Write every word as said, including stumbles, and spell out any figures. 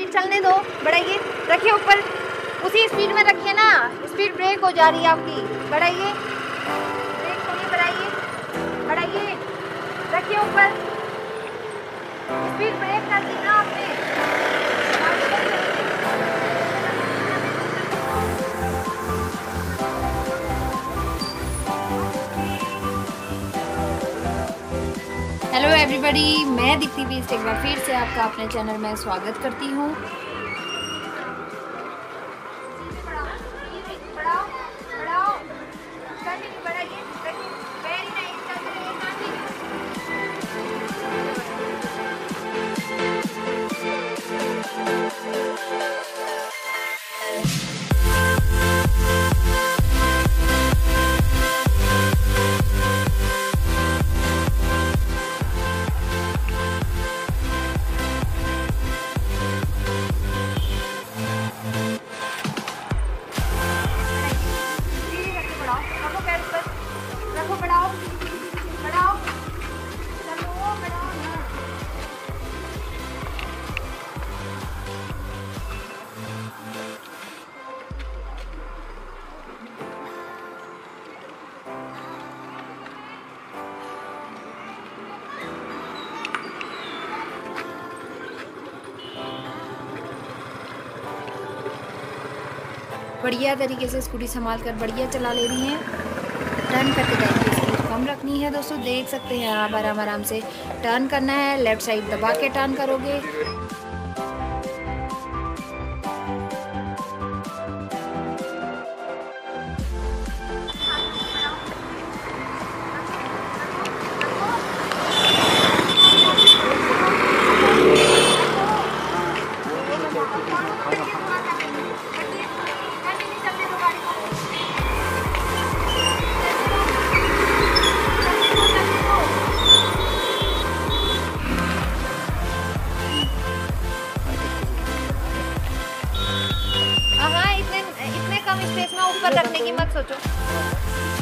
चलने दो, बढ़ाइए, रखिए ऊपर, उसी स्पीड में रखिए ना, स्पीड ब्रेक हो जा रही है आपकी, बढ़ाइए, ब्रेक छोड़िए, बढ़ाइए, बढ़ाइए, रखिए ऊपर, स्पीड ब्रेक कर दी ना आपने। हेलो एवरीबॉडी, मैं दीप्ति बीस्ट एक बार फिर से आपका अपने चैनल में स्वागत करती हूँ। बढ़िया तरीके से स्कूटी संभाल कर बढ़िया चला ले रही हैं। टर्न करते टाइम स्पीड कम रखनी है दोस्तों, देख सकते हैं आप, आराम आराम से टर्न करना है, लेफ्ट साइड दबा के टर्न करोगे। हाँ, इतने इतने कम स्पेस में ऊपर रखने की मत सोचो।